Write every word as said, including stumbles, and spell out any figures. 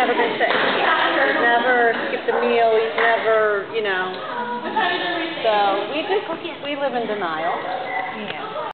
never been sick. He's never skipped a meal. He's never, you know. So we just, we live in denial. Yeah.